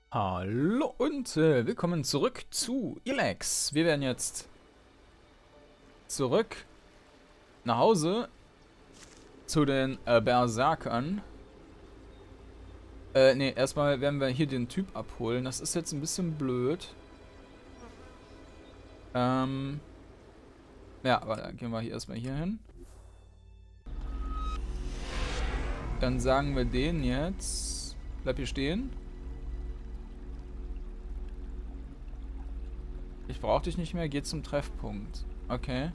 Hallo und willkommen zurück zu Elex. Wir werden jetzt zurück nach Hause zu den Berserkern. Ne, erstmal werden wir hier den Typ abholen. Das ist jetzt ein bisschen blöd. Ja, aber dann gehen wir hier erstmal hier hin. Dann sagen wir denen jetzt, bleib hier stehen. Ich brauche dich nicht mehr, geh zum Treffpunkt. Okay.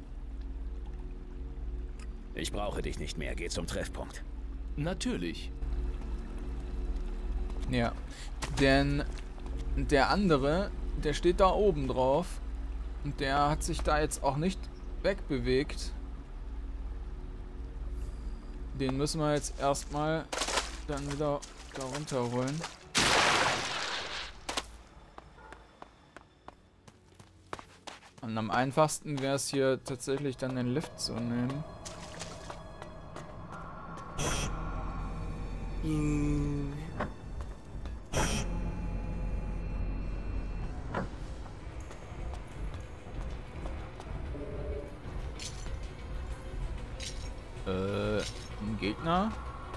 Ich brauche dich nicht mehr, geh zum Treffpunkt. Natürlich. Ja, denn der andere, der steht da oben drauf und der hat sich da jetzt auch nicht wegbewegt. Den müssen wir jetzt erstmal dann wieder da runterholen. Und am einfachsten wäre es hier tatsächlich dann den Lift zu nehmen. Ein Gegner.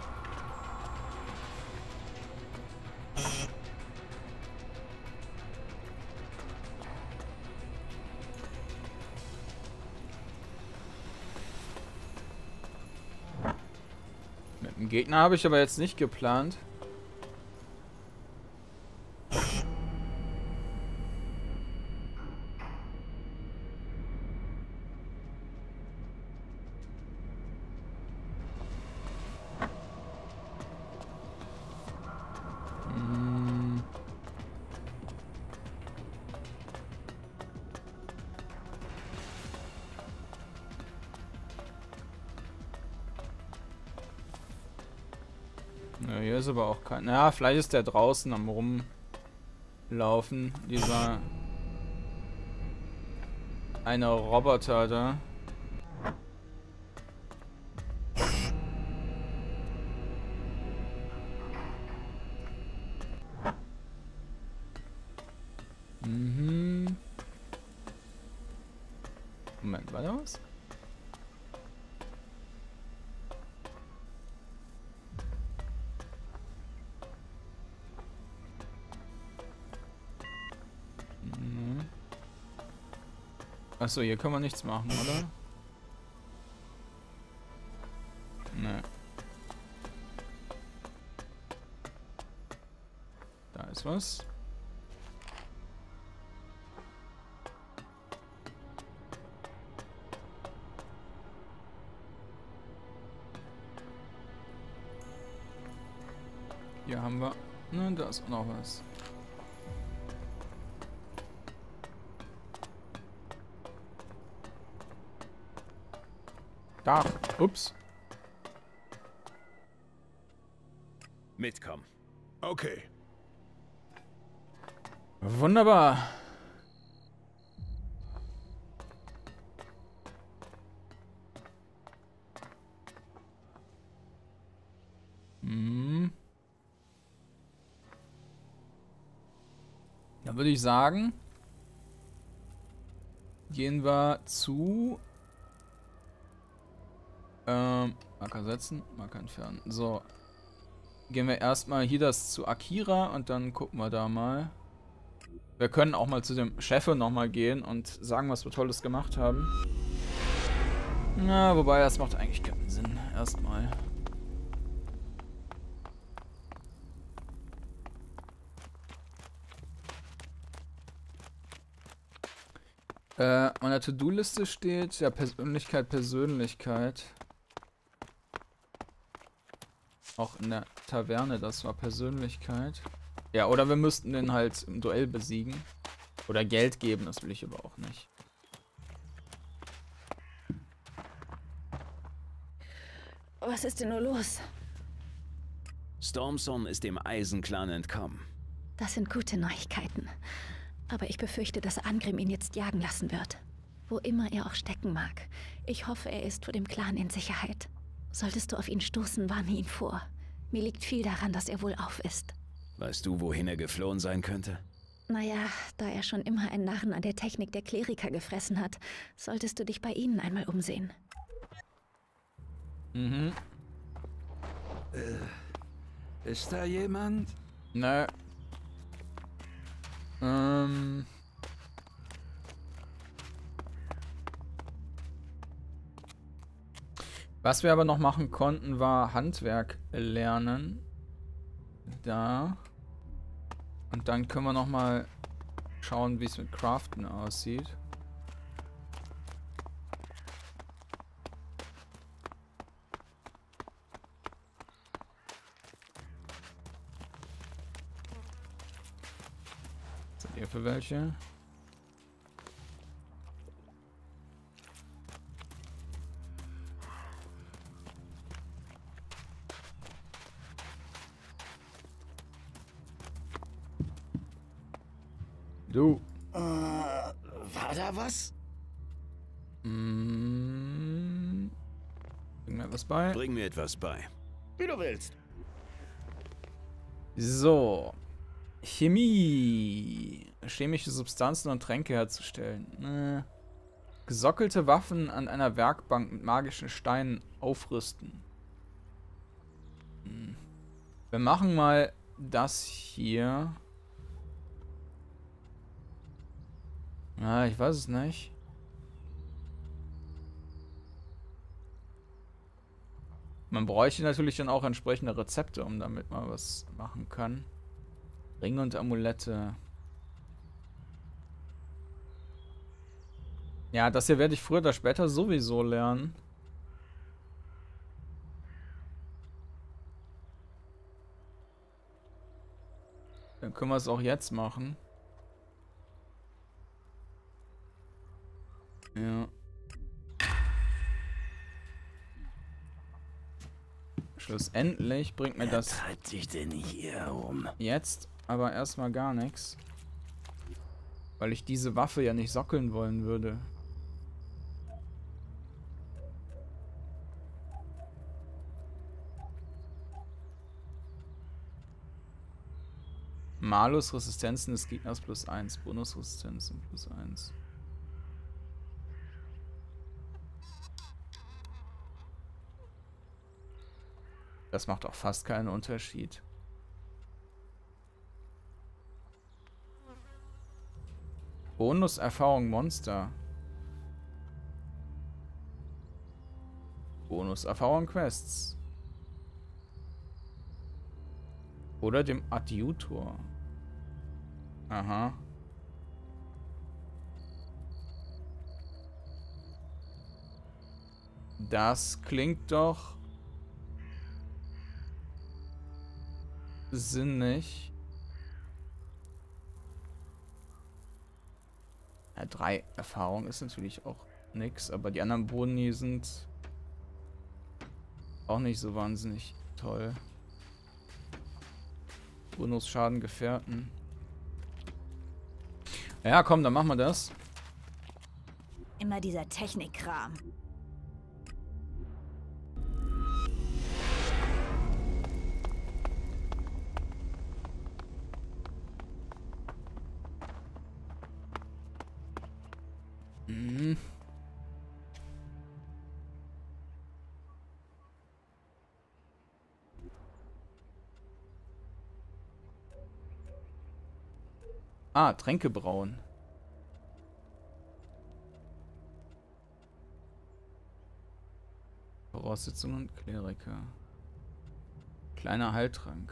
Mit dem Gegner habe ich aber jetzt nicht geplant. Ja, hier ist aber auch kein... Ja, vielleicht ist der draußen am Rumlaufen. Dieser... eine Roboter da. Mhm. Moment, war da was? Achso, hier kann man nichts machen, oder? Ne. Da ist was. Hier haben wir... Ne, da ist auch noch was. Da. Ups. Mitkommen. Okay. Wunderbar. Hm. Dann würde ich sagen, gehen wir zu... Marker setzen, Marker entfernen. So. Gehen wir erstmal hier das zu Akira und dann gucken wir da mal. Wir können auch mal zu dem Chef nochmal gehen und sagen, was wir Tolles gemacht haben. Na, wobei, das macht eigentlich keinen Sinn. Erstmal. Meiner To-Do-Liste steht ja Persönlichkeit. Auch in der Taverne, das war Persönlichkeit. Ja, oder wir müssten den halt im Duell besiegen. Oder Geld geben, das will ich aber auch nicht. Was ist denn nur los? Stormson ist dem Eisenclan entkommen. Das sind gute Neuigkeiten. Aber ich befürchte, dass Angrim ihn jetzt jagen lassen wird. Wo immer er auch stecken mag. Ich hoffe, er ist vor dem Clan in Sicherheit. Solltest du auf ihn stoßen, warne ihn vor. Mir liegt viel daran, dass er wohlauf ist. Weißt du, wohin er geflohen sein könnte? Naja, da er schon immer einen Narren an der Technik der Kleriker gefressen hat, solltest du dich bei ihnen einmal umsehen. Mhm. Ist da jemand? Ne. Was wir aber noch machen konnten, war Handwerk lernen. Da. Und dann können wir noch mal schauen, wie es mit Craften aussieht. Was sind hier für welche? Du. War da was? Bring mir etwas bei. Bring mir etwas bei. Wie du willst. So. Chemie. Chemische Substanzen und Tränke herzustellen. Gesockelte Waffen an einer Werkbank mit magischen Steinen aufrüsten. Wir machen mal das hier. Ich weiß es nicht. Man bräuchte natürlich dann auch entsprechende Rezepte, um damit mal was machen kann. Ringe und Amulette. Ja, das hier werde ich früher oder später sowieso lernen. Dann können wir es auch jetzt machen. Ja. Schlussendlich bringt mir das Treibt sich denn hier herum? jetzt aber erstmal gar nichts. Weil ich diese Waffe ja nicht sockeln wollen würde. Malus Resistenzen des Gegners +1. Bonusresistenzen +1. Das macht auch fast keinen Unterschied. Bonus-Erfahrung Monster. Bonus-Erfahrung Quests. Oder dem Adjutor. Aha. Das klingt doch sinnig. Ja, 3 Erfahrung ist natürlich auch nix, aber die anderen Boni sind auch nicht so wahnsinnig toll. Bonusschaden Gefährten. Ja, komm, dann machen wir das. Immer dieser Technikkram. Mhm. Ah, Tränke brauen. Voraussetzungen Kleriker. Kleiner Heiltrank.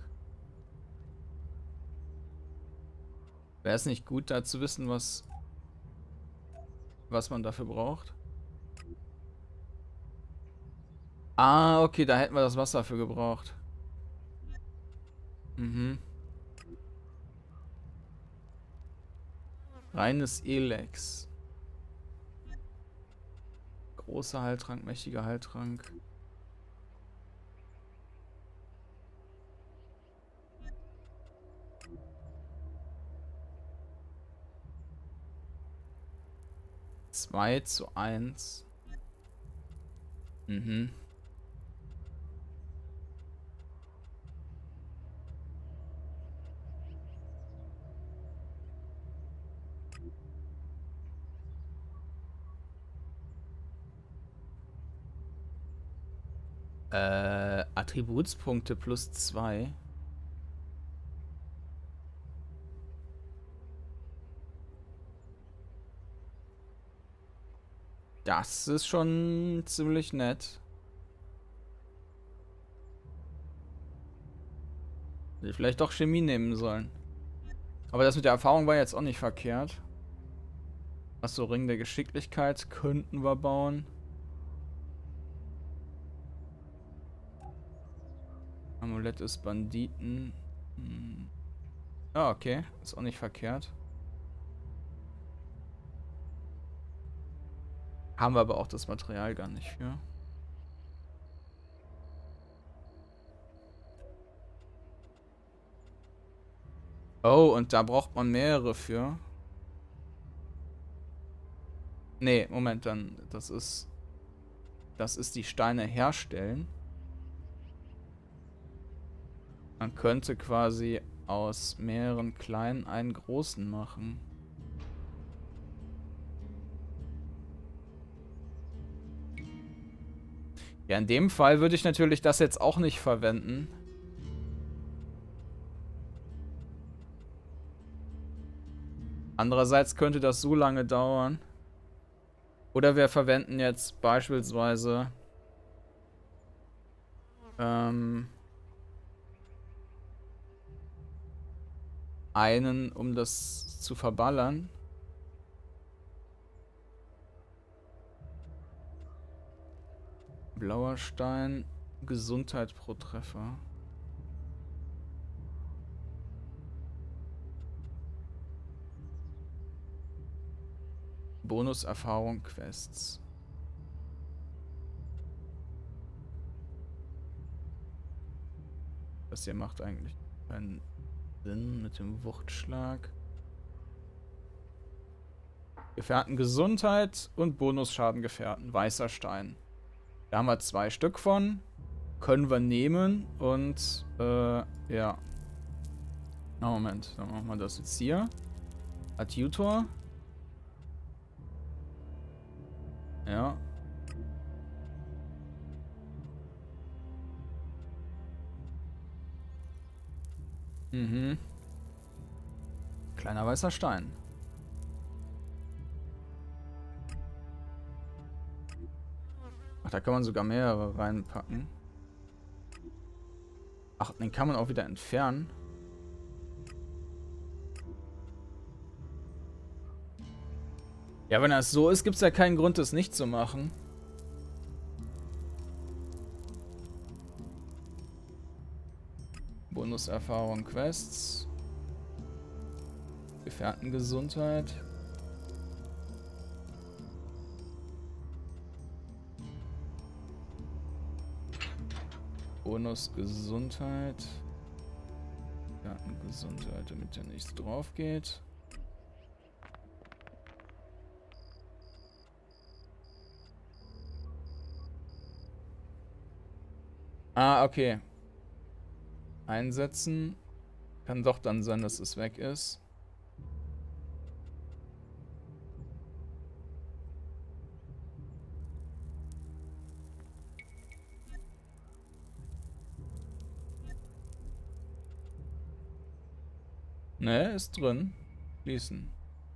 Wäre es nicht gut, da zu wissen, was man dafür braucht? Ah, okay, da hätten wir das Wasser für gebraucht. Mhm. Reines Elex. Großer Heiltrank, mächtiger Heiltrank. Zwei zu 1. Mhm. Attributspunkte plus 2. Das ist schon ziemlich nett. Hätte ich vielleicht doch Chemie nehmen sollen. Aber das mit der Erfahrung war jetzt auch nicht verkehrt. Achso, Ring der Geschicklichkeit könnten wir bauen. Amulett des Banditen. Ah, okay. Ist auch nicht verkehrt. Haben wir aber auch das Material gar nicht für. Oh, und da braucht man mehrere für. Nee, Moment, dann. Das ist die Steine herstellen. Man könnte quasi aus mehreren kleinen einen großen machen. Ja, in dem Fall würde ich natürlich das jetzt auch nicht verwenden. Andererseits könnte das so lange dauern. Oder wir verwenden jetzt beispielsweise einen, um das zu verballern. Blauer Stein, Gesundheit pro Treffer. Bonuserfahrung Quests. Das hier macht eigentlich keinen Sinn mit dem Wuchtschlag. Gefährten Gesundheit und Bonusschaden Gefährten. Weißer Stein. Da haben wir 2 Stück von. Können wir nehmen und ja. Na, Moment, dann machen wir das jetzt hier. Adjutor. Ja. Mhm. Kleiner weißer Stein. Ach, da kann man sogar mehrere reinpacken. Ach, den kann man auch wieder entfernen. Ja, wenn das so ist, gibt es ja keinen Grund, das nicht zu machen. Bonuserfahrung Quests. Gefährtengesundheit. Bonus Gesundheit. Gefährtengesundheit, damit ja nichts drauf geht. Ah, okay. Einsetzen. Kann doch dann sein, dass es weg ist. Ne, ist drin. Schließen.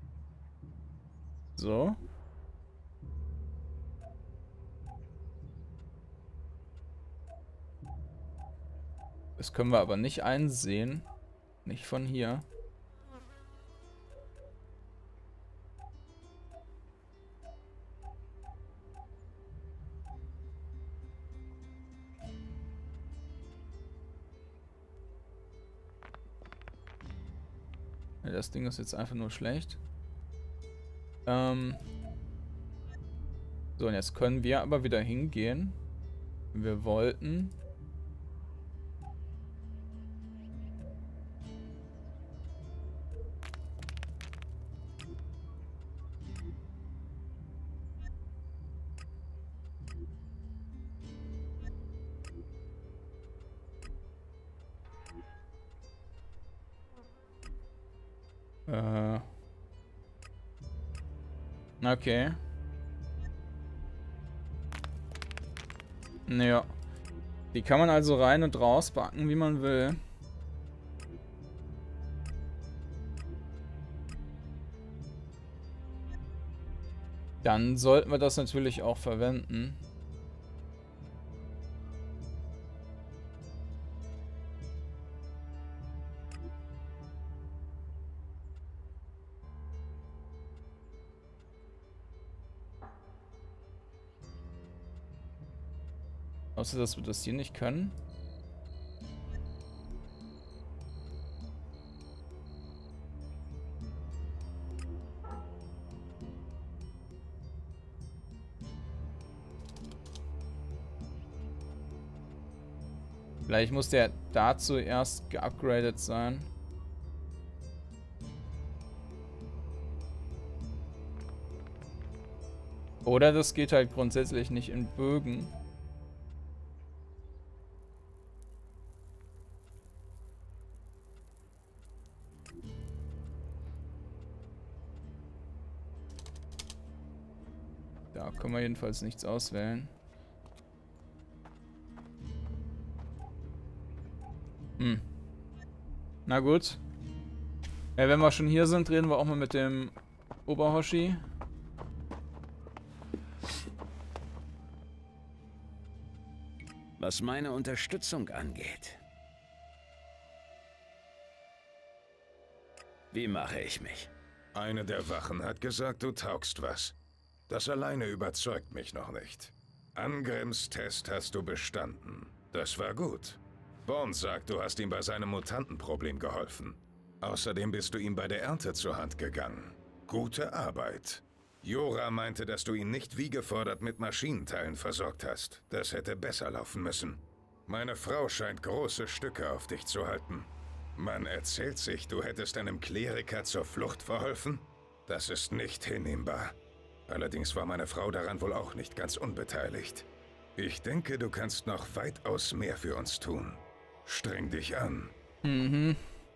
So. Das können wir aber nicht einsehen. Nicht von hier. Ja, das Ding ist jetzt einfach nur schlecht. So, und jetzt können wir aber wieder hingehen. Wenn wir wollten. Okay. Naja. Die kann man also rein und raus backen, wie man will. Dann sollten wir das natürlich auch verwenden. Außer, dass wir das hier nicht können. Vielleicht muss der dazu erst geupgradet sein. Oder das geht halt grundsätzlich nicht in Bögen. Da können wir jedenfalls nichts auswählen. Na gut. Ja, wenn wir schon hier sind, reden wir auch mal mit dem Oberhoshi. Was meine Unterstützung angeht. Wie mache ich mich? Eine der Wachen hat gesagt, du taugst was. Das alleine überzeugt mich noch nicht. Angrims Test hast du bestanden. Das war gut. Bond sagt, du hast ihm bei seinem Mutantenproblem geholfen. Außerdem bist du ihm bei der Ernte zur Hand gegangen. Gute Arbeit. Jora meinte, dass du ihn nicht wie gefordert mit Maschinenteilen versorgt hast. Das hätte besser laufen müssen. Meine Frau scheint große Stücke auf dich zu halten. Man erzählt sich, du hättest einem Kleriker zur Flucht verholfen? Das ist nicht hinnehmbar. Allerdings war meine Frau daran wohl auch nicht ganz unbeteiligt. Ich denke, du kannst noch weitaus mehr für uns tun. Streng dich an. Mhm.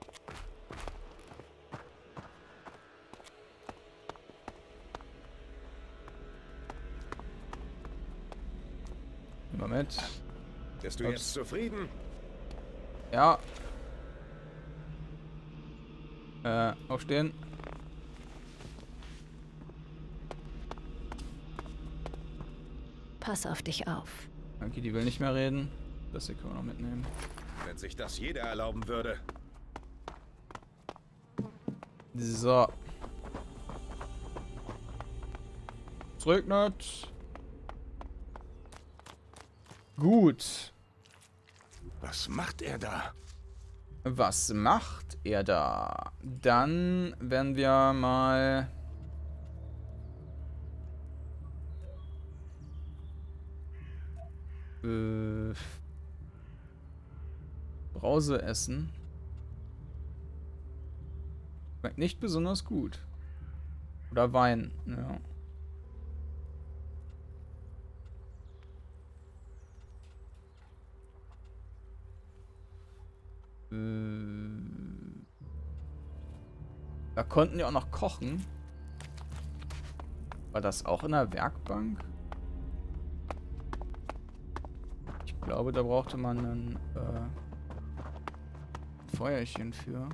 Moment. Bist du jetzt zufrieden? Ja. Aufstehen. Pass auf dich auf. Okay, die will nicht mehr reden. Das hier können wir noch mitnehmen. Wenn sich das jeder erlauben würde. So. Es regnet. Gut. Was macht er da? Was macht er da? Dann werden wir mal... Brause essen. Schmeckt nicht besonders gut. Oder Wein, ja. Da konnten die auch noch kochen. War das auch in der Werkbank? Ich glaube, da brauchte man ein Feuerchen für.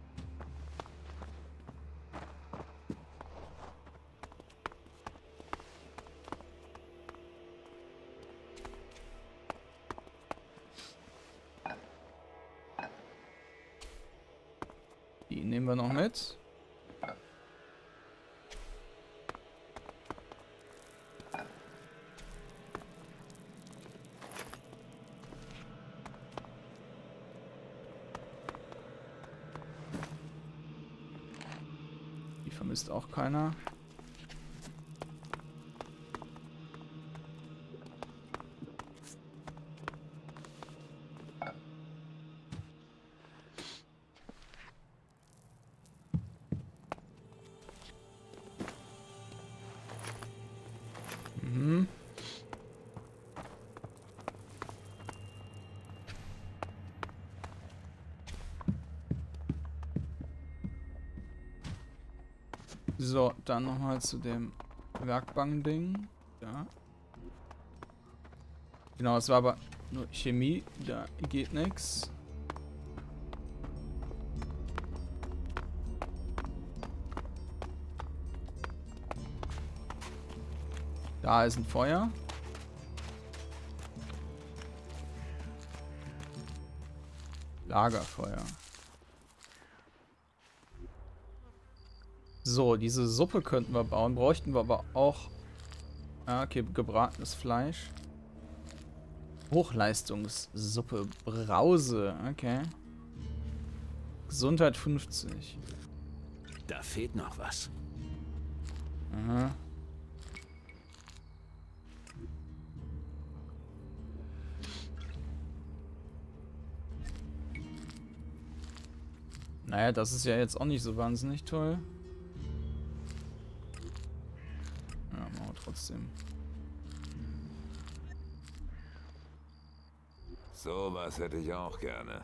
Die nehmen wir noch mit. Die vermisst auch keiner. So, dann nochmal zu dem Werkbank-Ding. Ja. Genau, es war aber Nur Chemie, da geht nix. Da ist ein Feuer. Lagerfeuer. So, diese Suppe könnten wir bauen. Bräuchten wir aber auch... Ah, okay, gebratenes Fleisch. Hochleistungssuppe. Brause. Okay. Gesundheit 50. Da fehlt noch was. Aha. Naja, das ist ja jetzt auch nicht so wahnsinnig toll. Ja, machen wir trotzdem. So was hätte ich auch gerne.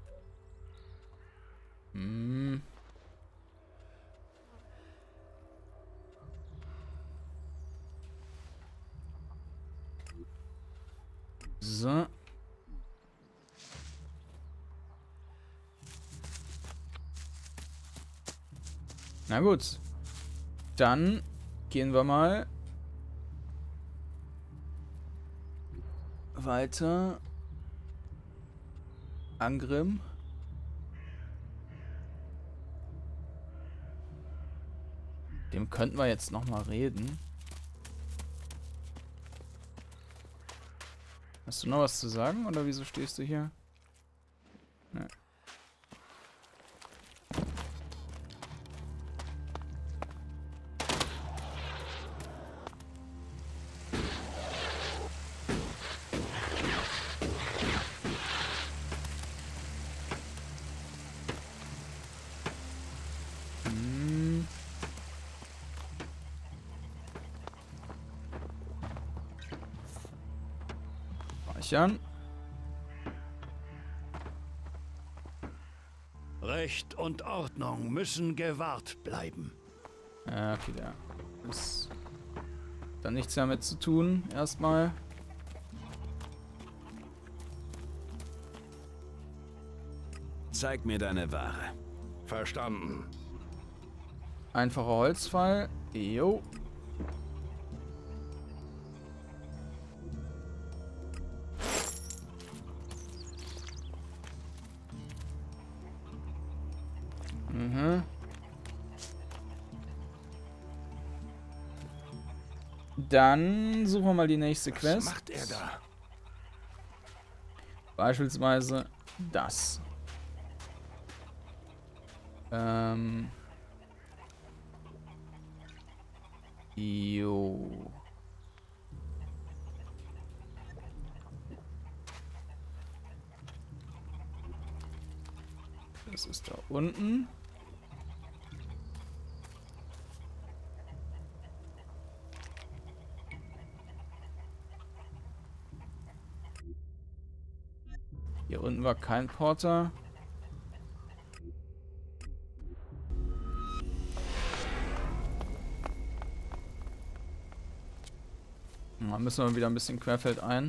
Hm. So. Na gut. Dann gehen wir mal weiter. Angrim. Dem könnten wir jetzt noch mal reden. Hast du noch was zu sagen oder wieso stehst du hier? Ne. Speichern. Recht und Ordnung müssen gewahrt bleiben. Ja, okay, da ist dann nichts damit zu tun, erstmal. Zeig mir deine Ware. Verstanden. Einfacher Holzfall. Jo. Mhm. Dann suchen wir mal die nächste Quest. Was macht er da? Beispielsweise das. Jo. Das ist da unten. Hier unten war kein Porter. Da müssen wir wieder ein bisschen querfeldein.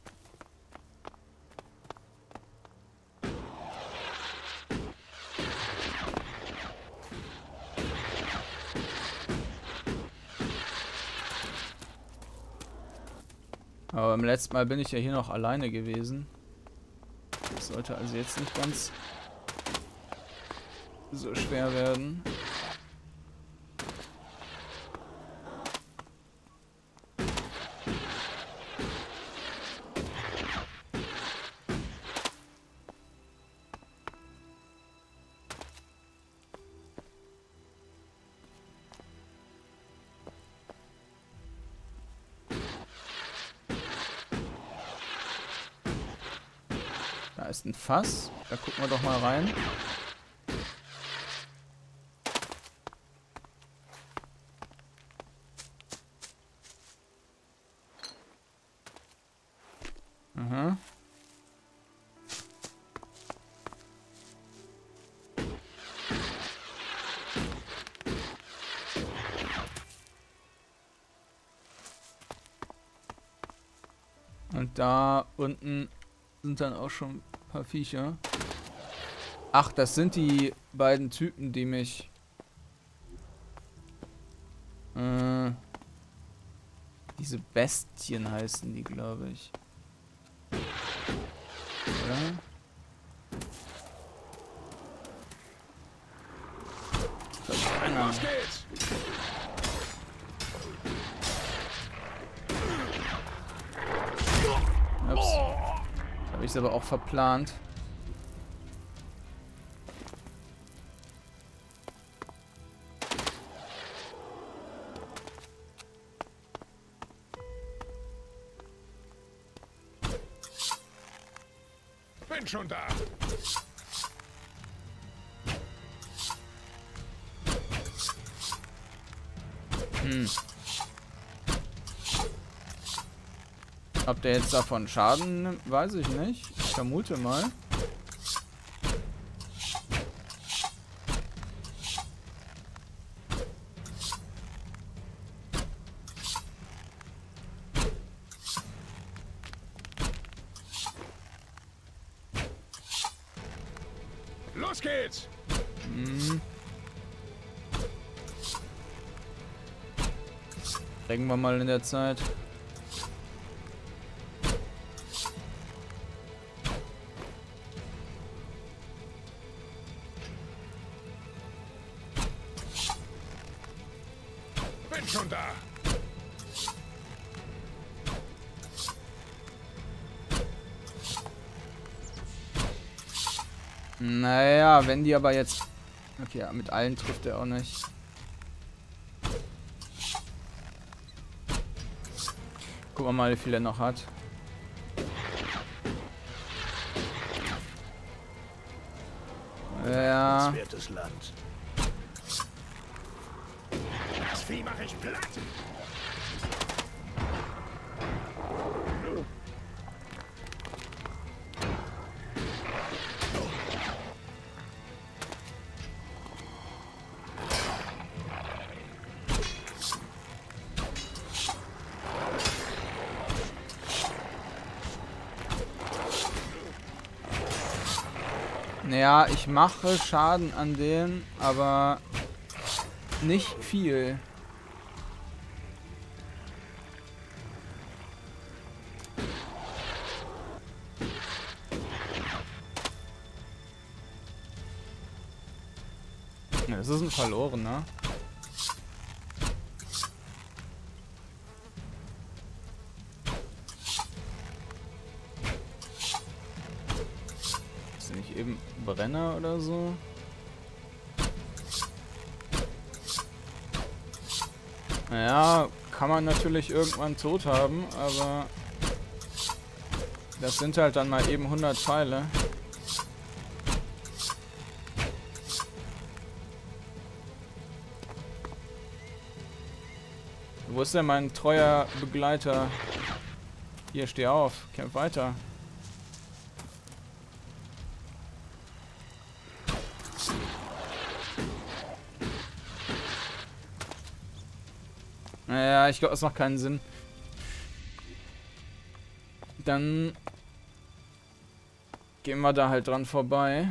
Aber beim letzten Mal bin ich ja hier noch alleine gewesen. Das sollte also jetzt nicht ganz so schwer werden. Da ist ein Fass. Da gucken wir doch mal rein. Aha. Und da unten sind dann auch schon ein paar Viecher. Ach, das sind die beiden Typen, die mich... diese Bestien heißen die, glaube ich. Oder? Los geht's! Ups. Habe ich es aber auch verplant. Bin schon da. Ob der jetzt davon Schaden nimmt, weiß ich nicht. Ich vermute mal. Los geht's! Bringen wir mal in der Zeit. Bin schon da. Naja, wenn die aber jetzt... Okay, ja, mit allen trifft er auch nicht. Gucken wir mal, wie viel er noch hat. Ja. Wertes Land. Das Vieh mache ich platt. Naja, ich mache Schaden an denen, aber nicht viel. Ja, das ist ein Verlorener. Ist der nicht eben Brenner oder so? Naja, kann man natürlich irgendwann tot haben, aber das sind halt dann mal eben 100 Pfeile. Wo ist denn mein treuer Begleiter? Hier, steh auf, kämpf weiter. Naja, ich glaube, das macht keinen Sinn. Dann gehen wir da halt dran vorbei.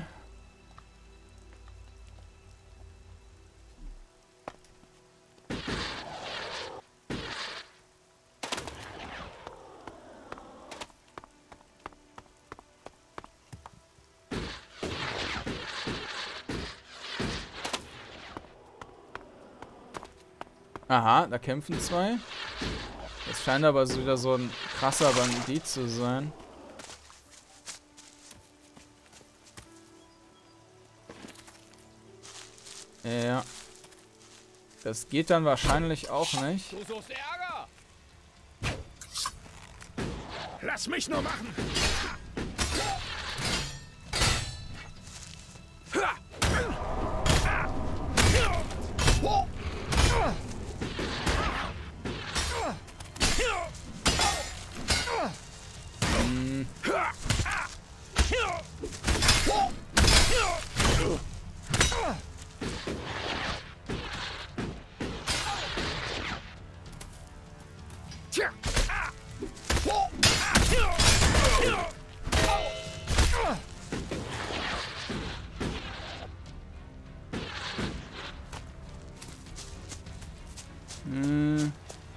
Aha, da kämpfen zwei. Das scheint aber so wieder so ein krasser Bandit zu sein. Ja. Das geht dann wahrscheinlich auch nicht. Du suchst Ärger! Lass mich nur machen! Hm.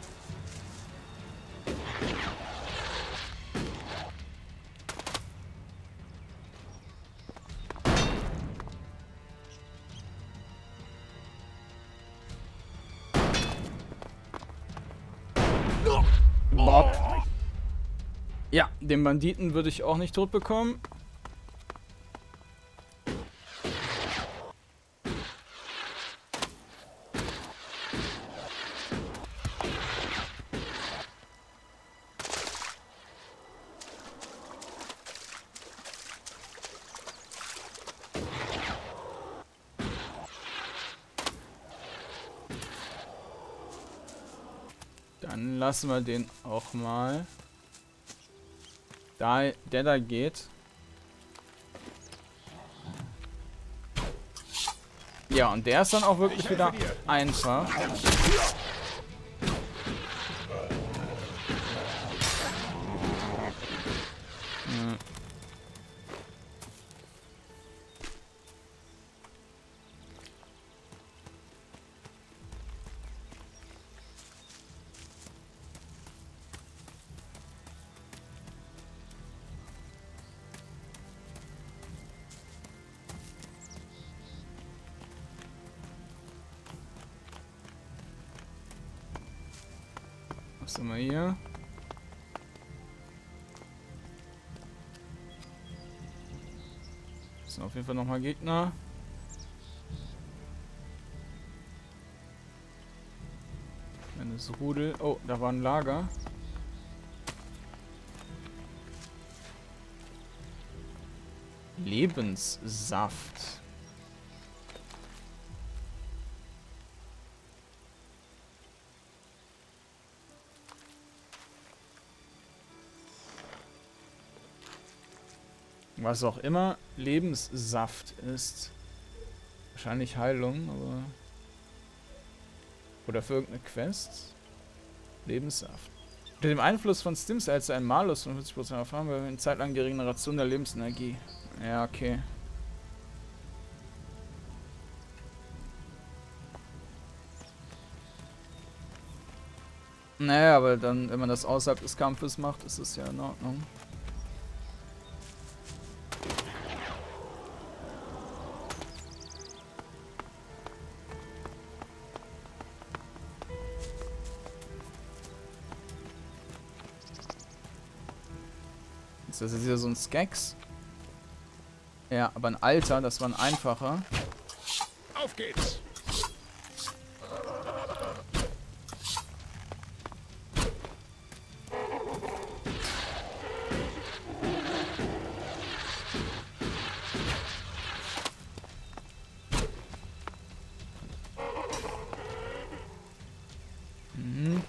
Bob. Ja, den Banditen würde ich auch nicht tot bekommen. Dann lassen wir den auch mal. Der da geht. Ja, und der ist dann auch wirklich wieder einfach. Was haben wir hier? Das sind auf jeden Fall nochmal Gegner. Eines Rudel. Oh, da war ein Lager. Lebenssaft. Was auch immer Lebenssaft ist. Wahrscheinlich Heilung, aber... Oder für irgendeine Quest. Lebenssaft. Unter dem Einfluss von Stims erhältst du einen Malus von 50% erfahren, weil wir eine Zeit lang die Regeneration der Lebensenergie. Ja, okay. Naja, aber dann, wenn man das außerhalb des Kampfes macht, ist es ja in Ordnung. Das ist wieder so ein Skex. Ja, aber ein alter, das war ein einfacher. Auf geht's! Mhm.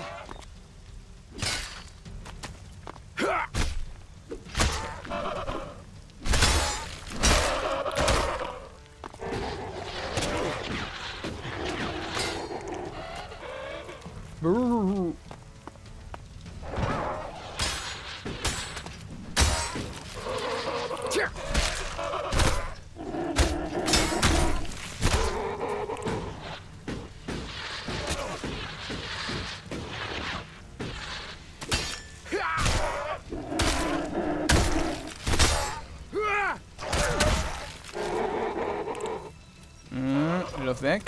Wieder weg.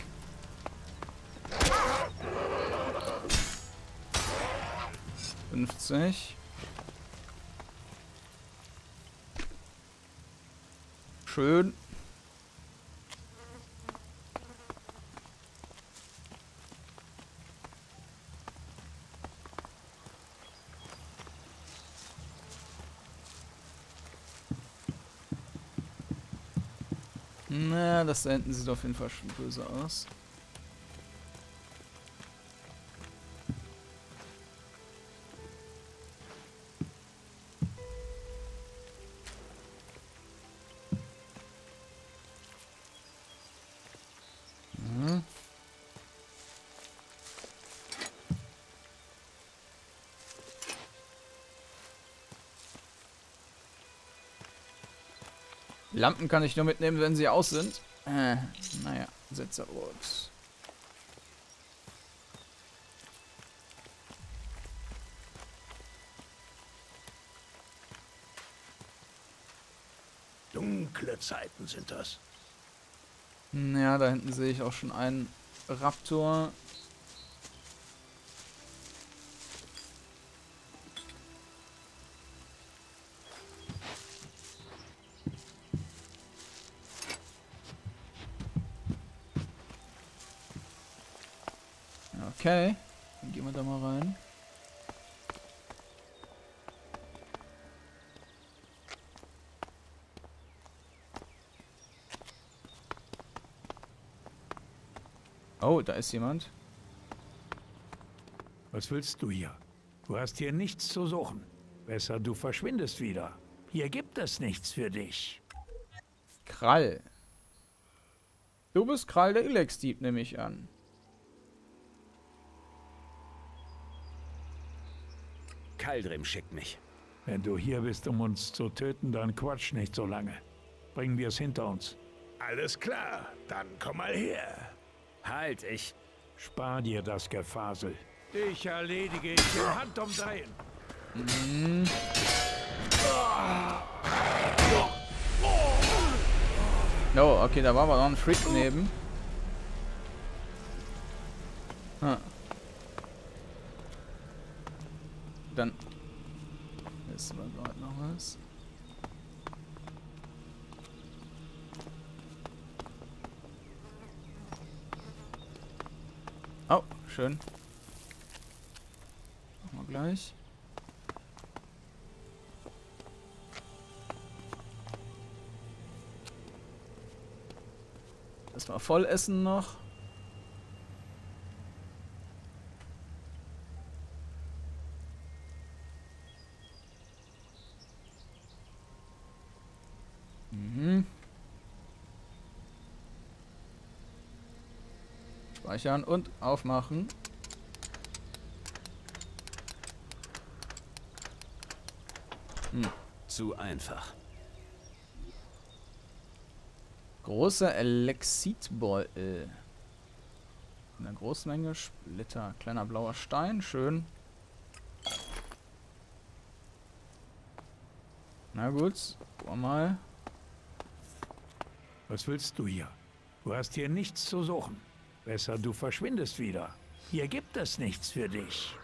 Schön. Na, das da hinten sieht auf jeden Fall schon böse aus. Lampen kann ich nur mitnehmen, wenn sie aus sind. Naja, Setzerort. Dunkle Zeiten sind das. Ja, da hinten sehe ich auch schon einen Raptor. Okay, dann gehen wir da mal rein. Oh, da ist jemand. Was willst du hier? Du hast hier nichts zu suchen. Besser, du verschwindest wieder. Hier gibt es nichts für dich. Krall. Du bist Krall der Ilex-Dieb, nehme ich an. Kaldrim schickt mich. Wenn du hier bist, um uns zu töten, dann quatsch nicht so lange. Bringen wir es hinter uns. Alles klar, dann komm mal her. Halt, ich... Spar dir das Gefasel. Ich erledige ich im Handumdrehen. Oh, okay, da war aber noch ein Freak neben. Ah. Dann wissen wir gerade noch was. Oh, schön. Machen wir gleich. Erstmal voll essen noch. Speichern und aufmachen. Zu einfach. Großer Elexitbeutel. Eine Großmenge Splitter. Kleiner blauer Stein. Schön. Na gut. Gucken wir mal. Was willst du hier? Du hast hier nichts zu suchen. Besser, du verschwindest wieder. Hier gibt es nichts für dich.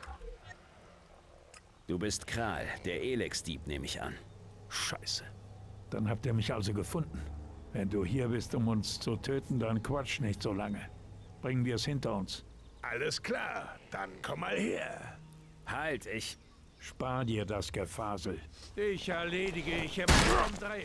Du bist Kral, der Elex-Dieb, nehme ich an. Scheiße. Dann habt ihr mich also gefunden. Wenn du hier bist, um uns zu töten, dann quatsch nicht so lange. Bringen wir es hinter uns. Alles klar, dann komm mal her. Halt, ich... Spar dir das Gefasel. Ich erledige ich im Handumdrehen.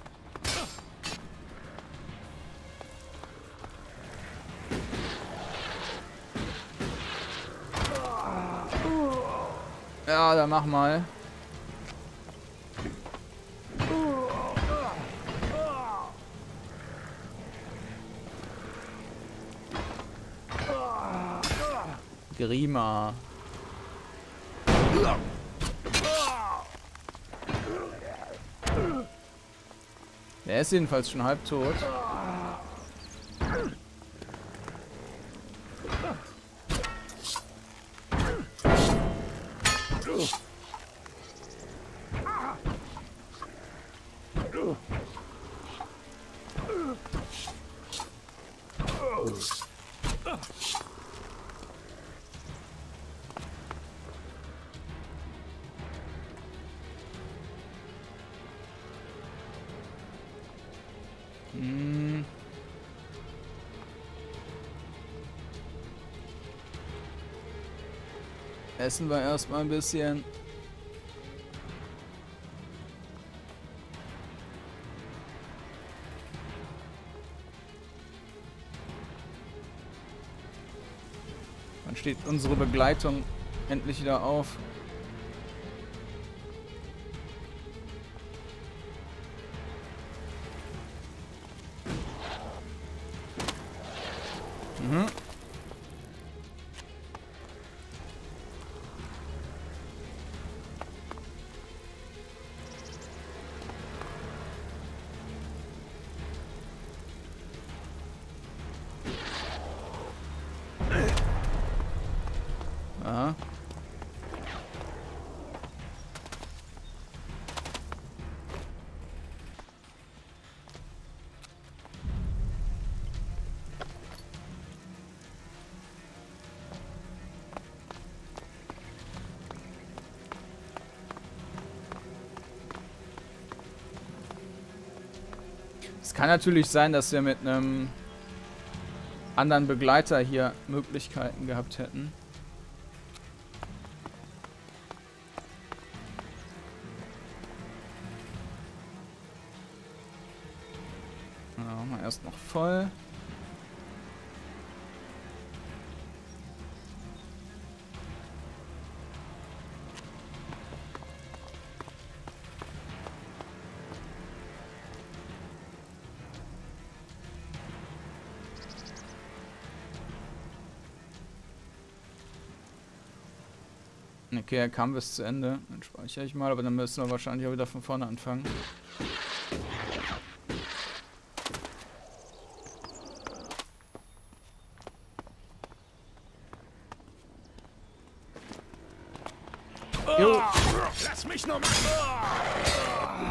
Ja, dann mach mal. Grima. Der ist jedenfalls schon halb tot. Essen wir erstmal ein bisschen. Dann steht unsere Begleitung endlich wieder auf. Mhm. Aha. Es kann natürlich sein, dass wir mit einem anderen Begleiter hier Möglichkeiten gehabt hätten. Ja, machen wir erst noch voll. Okay, er kam bis zu Ende. Dann speichere ich mal, aber dann müssen wir wahrscheinlich auch wieder von vorne anfangen. Jo. Lass mich nur machen!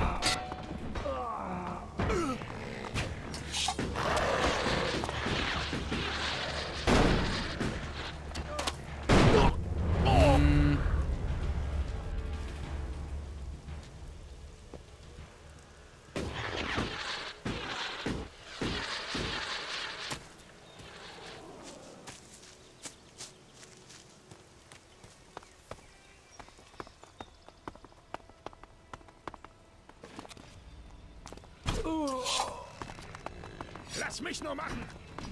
Lass mich nur machen!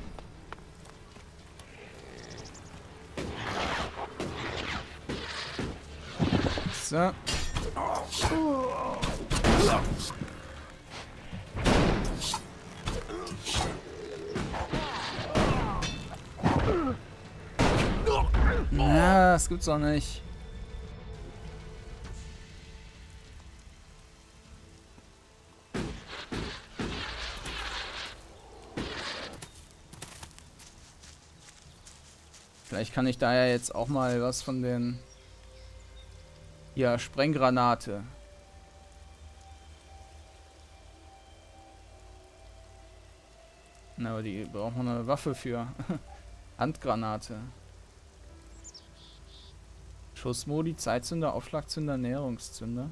So. Ja, das gibt's doch nicht. Vielleicht kann ich da ja jetzt auch mal was von den... Ja, Sprenggranate. Na, aber die braucht man eine Waffe für. Handgranate. Schussmodi, Zeitzünder, Aufschlagzünder, Näherungszünder.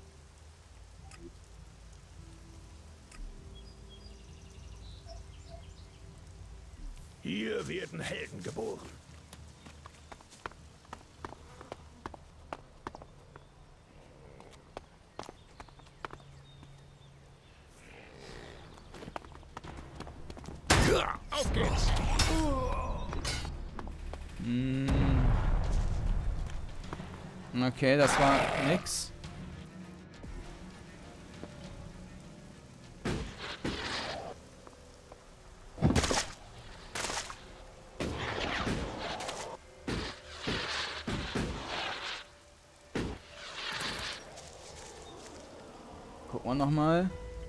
Hier werden Helden geboren. Auf geht's! Okay, das war nix. Gucken wir nochmal.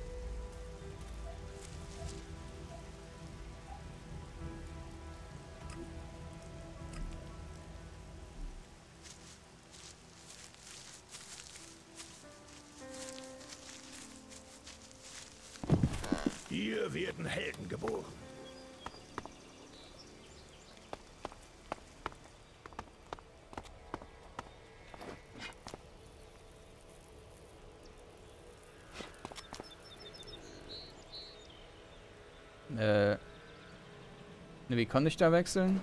Hier werden Helden geboren. Wie konnte ich da wechseln?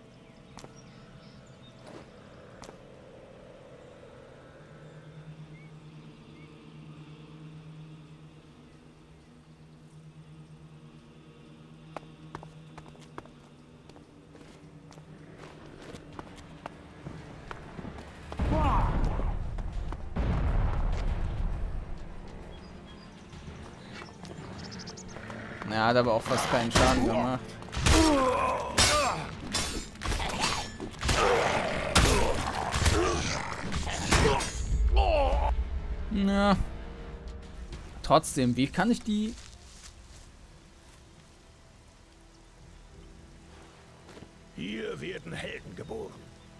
Ja, hat aber auch fast keinen Schaden gemacht. Ja. Trotzdem, wie kann ich die... Hier werden Helden geboren.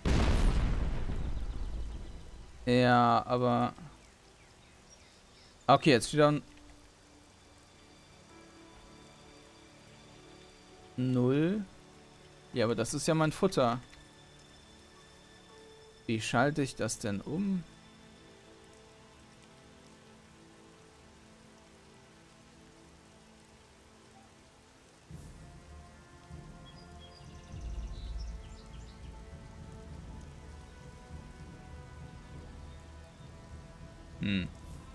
Ja, aber... Okay, jetzt wieder ein... 0. Ja, aber das ist ja mein Futter. Wie schalte ich das denn um? Hm.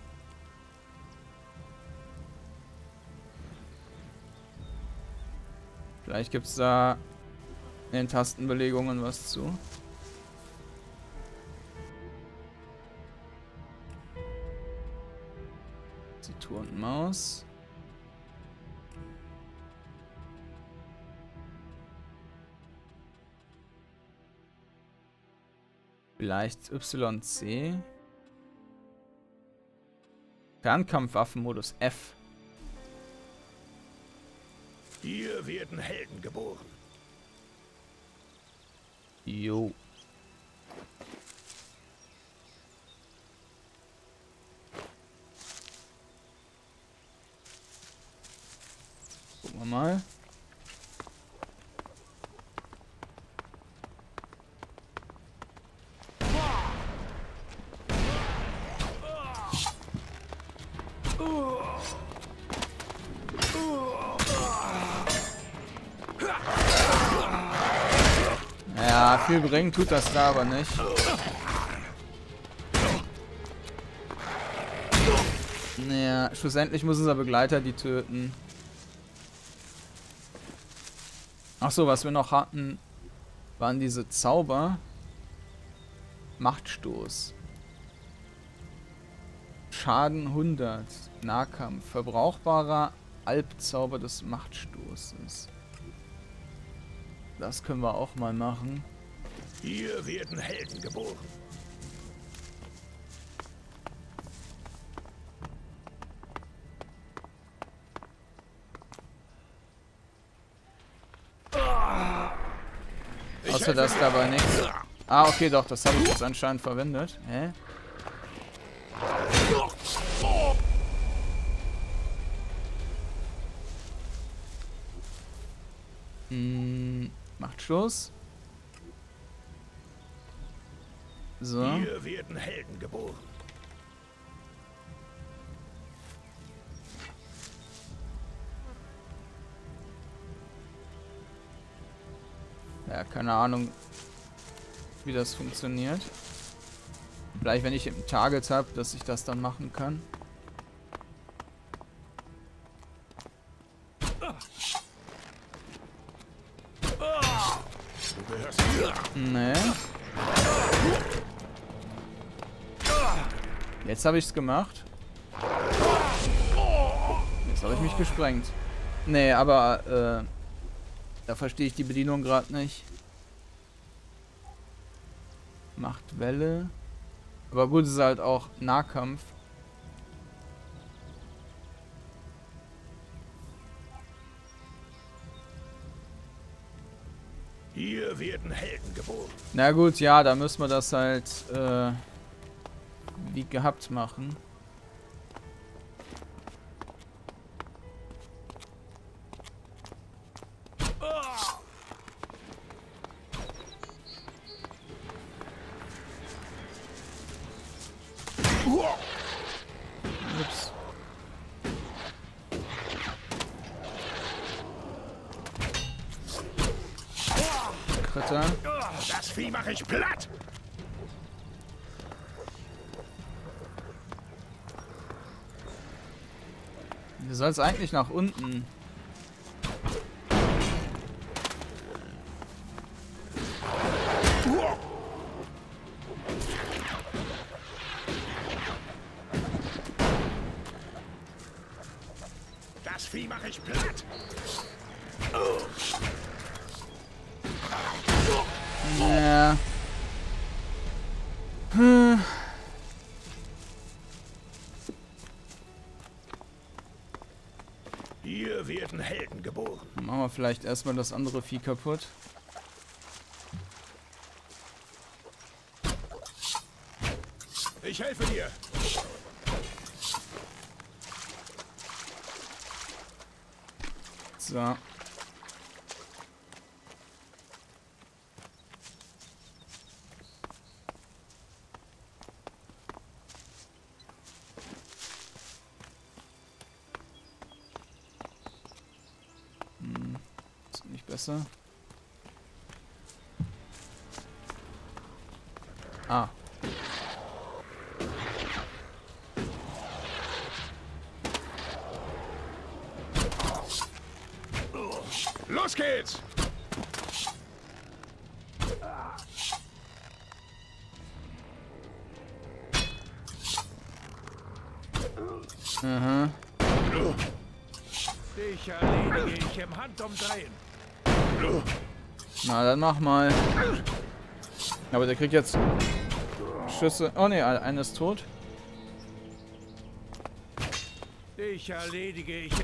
Vielleicht gibt es da in den Tastenbelegungen was zu. Tastatur und Maus. Vielleicht YC. Fernkampfwaffenmodus F. Hier werden Helden geboren. Jo. Gucken wir mal. Ja, viel bringen tut das da aber nicht. Naja, schlussendlich muss unser Begleiter die töten. Achso, was wir noch hatten, waren diese Zauber. Machtstoß. Schaden 100. Nahkampf. Verbrauchbarer Albzauber des Machtstoßes. Das können wir auch mal machen. Hier werden Helden geboren. Außer dass dabei nichts. Ah, okay, doch, das habe ich jetzt anscheinend verwendet. Hä? Machtstoß. So. Hier werden Helden geboren. Ja, keine Ahnung, wie das funktioniert. Vielleicht, wenn ich im Target habe, dass ich das dann machen kann. Nee. Jetzt habe ich es gemacht. Jetzt habe ich mich gesprengt. Nee, aber da verstehe ich die Bedienung gerade nicht. Macht Welle. Aber gut, es ist halt auch Nahkampf. Hier werden Helden geboren. Na gut, ja, da müssen wir das halt wie gehabt machen. Ups. Kritter. Das Vieh mache ich platt. Du sollst eigentlich nach unten. Das Vieh mache ich platt. Ja. Hier werden Helden geboren. Machen wir vielleicht erstmal das andere Vieh kaputt. Ich helfe dir. So. Ist nicht besser. Ah. Aha. Dich erledige ich im Handumdrehen. Na, dann mach mal. Aber der kriegt jetzt Schüsse. Oh ne, einer ist tot. Dich erledige ich.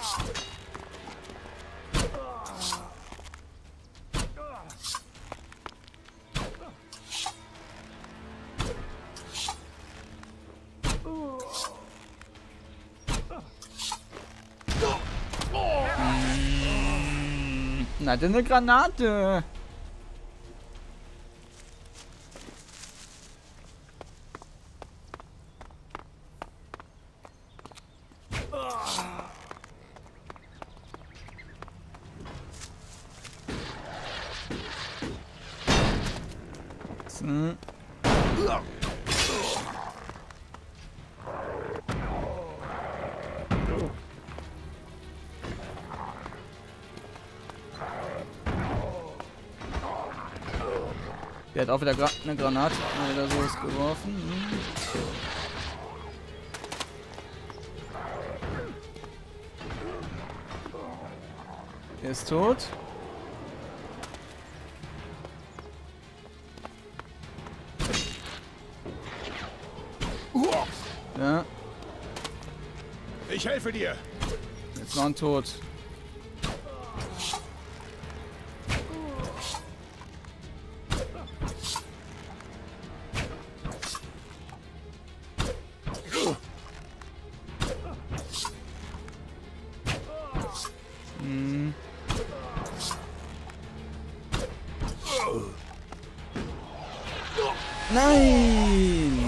Na, denn eine Granate. So. Der hat auch wieder eine Granate oder sowas geworfen. Er ist tot. Ja. Ich helfe dir. Jetzt noch ein Tod. Nein!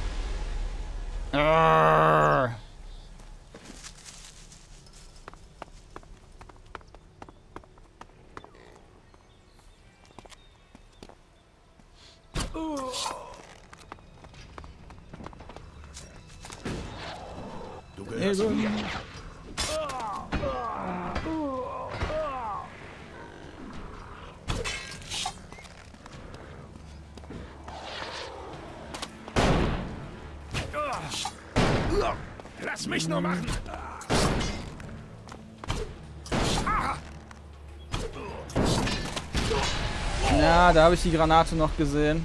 Arrgh. Du gehörst mir. Lass mich nur machen. Ja, da habe ich die Granate noch gesehen.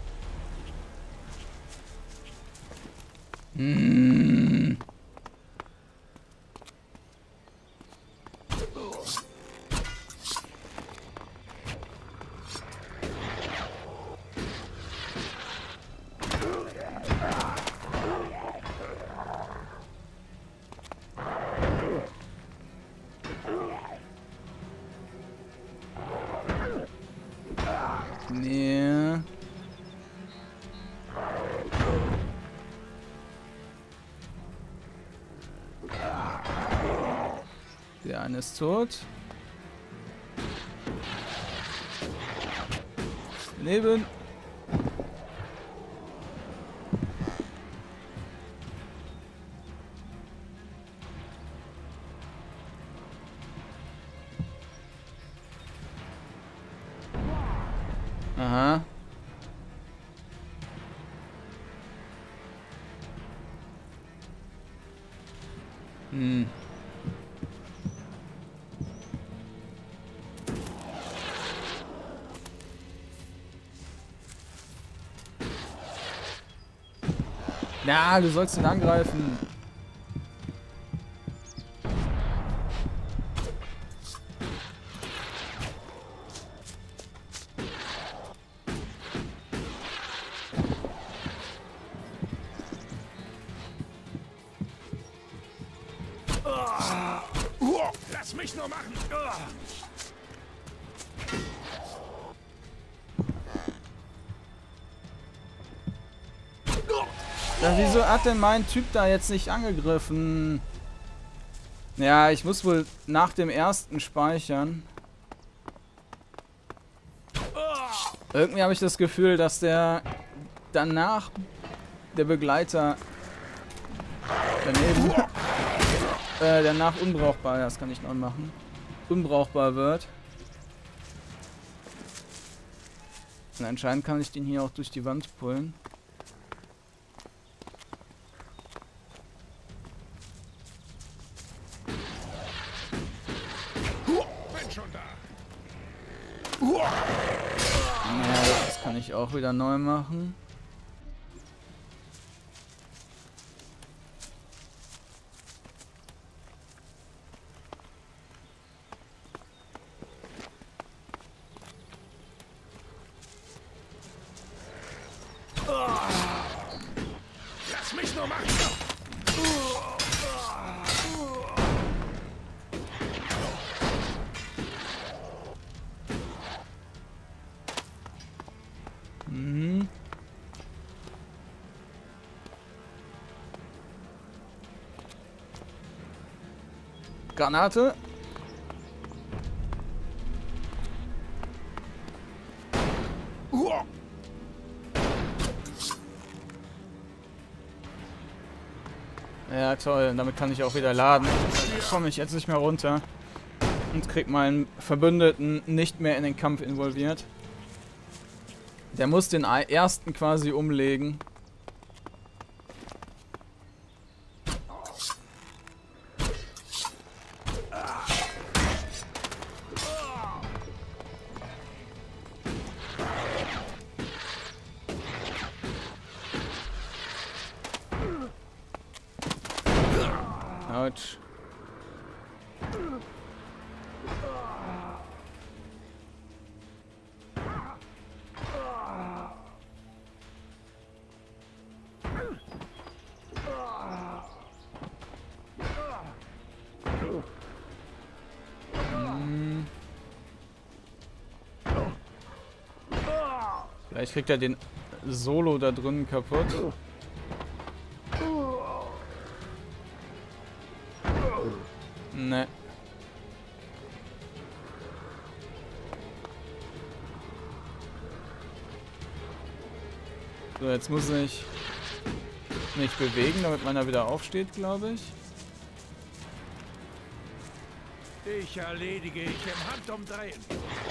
Nee. Der eine ist tot. Leben. Aha. Ja, du sollst ihn angreifen. Lass mich nur machen. Ja, wieso hat denn mein Typ da jetzt nicht angegriffen? Ja, ich muss wohl nach dem ersten speichern. Irgendwie habe ich das Gefühl, dass der danach der Begleiter daneben danach unbrauchbar, das kann ich noch machen, unbrauchbar wird. Und anscheinend kann ich den hier auch durch die Wand pullen. Bin schon da. Ja, das kann ich auch wieder neu machen. Lass mich nur machen. Mhm. Granate. Ja, toll. Damit kann ich auch wieder laden. Da komme ich jetzt nicht mehr runter. Und krieg meinen Verbündeten nicht mehr in den Kampf involviert. Der muss den ersten quasi umlegen. Autsch. Vielleicht kriegt er den Solo da drinnen kaputt. Ne. So, jetzt muss ich mich bewegen, damit meiner wieder aufsteht, glaube ich. Ich erledige ich im Handumdrehen.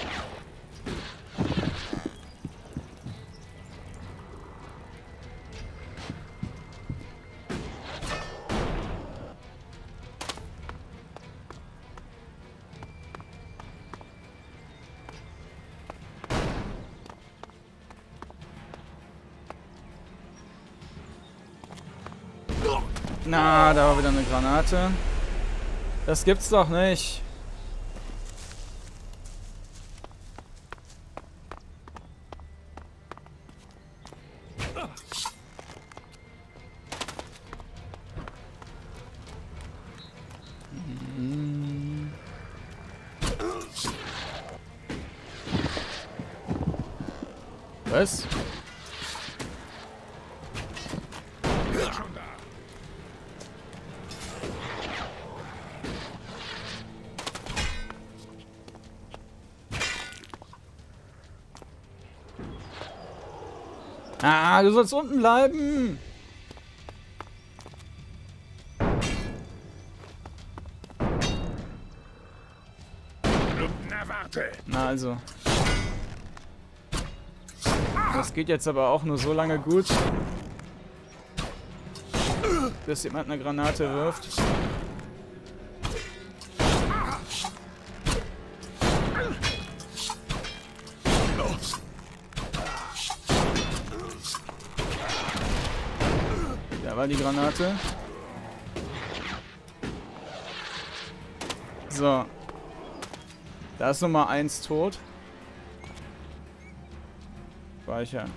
Na, da war wieder eine Granate. Das gibt's doch nicht. Was? Bin schon da. Ah, du sollst unten bleiben. Na, warte. Na also. Das geht jetzt aber auch nur so lange gut, bis jemand eine Granate wirft. Da war die Granate. So. Da ist Nummer 1 tot. Speichern.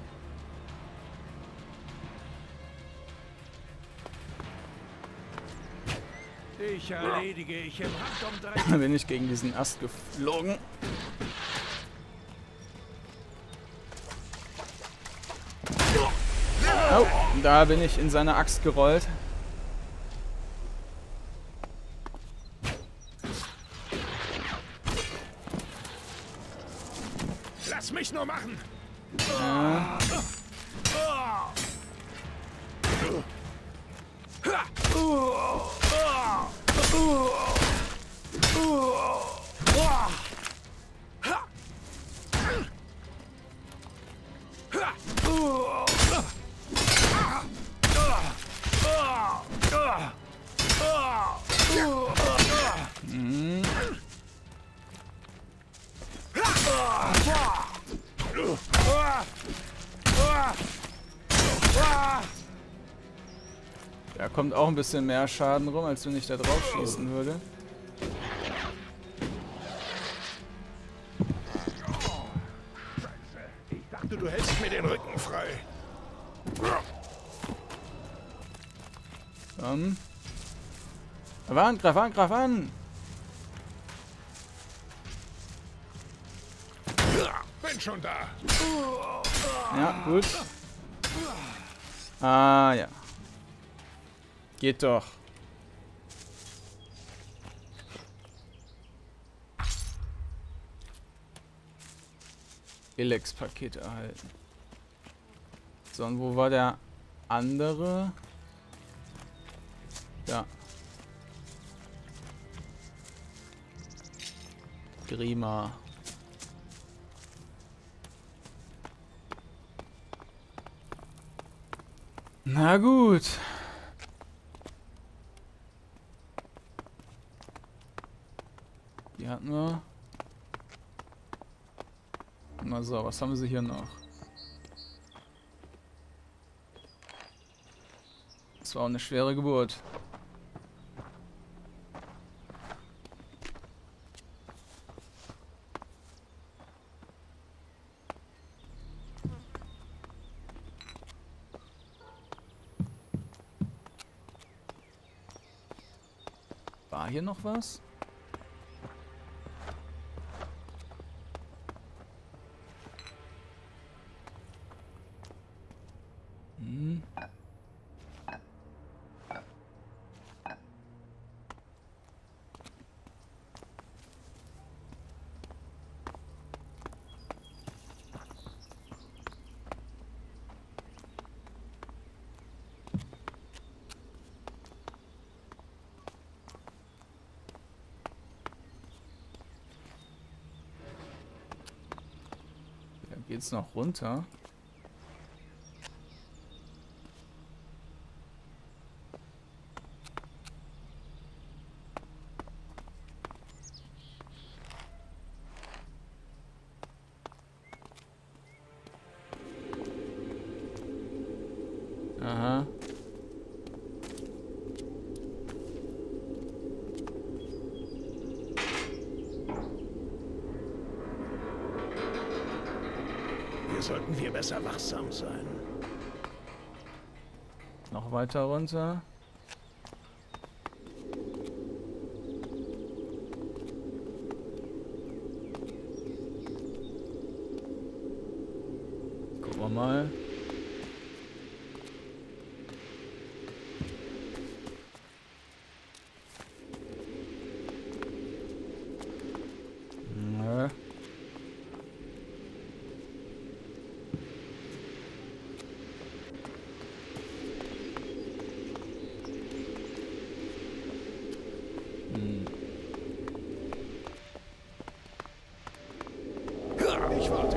Ich erledige ich im Handumdrehen. Da bin ich gegen diesen Ast geflogen. Oh, da bin ich in seine Axt gerollt. Lass mich nur machen. Ja. Da kommt auch ein bisschen mehr Schaden rum, als wenn ich da drauf schießen würde. Ich dachte, du hältst mir den Rücken frei. Greif an, greif an, greif an! Bin schon da. Ja, gut. Ah, ja. Geht doch. Elex-Paket erhalten. So, und wo war der andere? Ja. Grima. Na gut. Die hatten wir. Na so, was haben sie hier noch? Das war auch eine schwere Geburt. War hier noch was? Geht's noch runter? Aha. Sollten wir besser wachsam sein. Noch weiter runter. Gucken wir mal. Ich warte.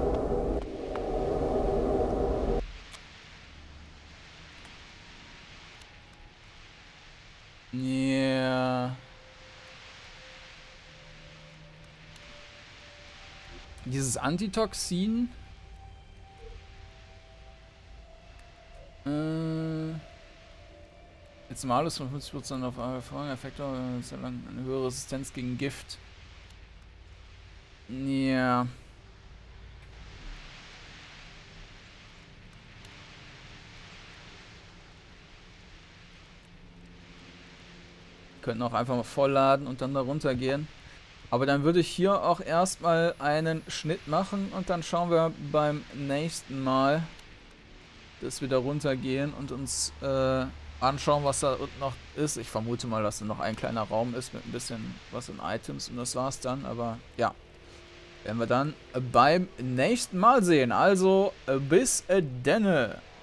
Ja. Dieses Antitoxin. Jetzt malus von 50% auf Effekte, eine höhere Resistenz gegen Gift. Ja. Könnten auch einfach mal vollladen und dann da runter gehen. Aber dann würde ich hier auch erstmal einen Schnitt machen und dann schauen wir beim nächsten Mal, dass wir da runtergehen und uns anschauen, was da unten noch ist. Ich vermute mal, dass da noch ein kleiner Raum ist mit ein bisschen was in Items und das war's dann. Aber ja, werden wir dann beim nächsten Mal sehen. Also bis denne.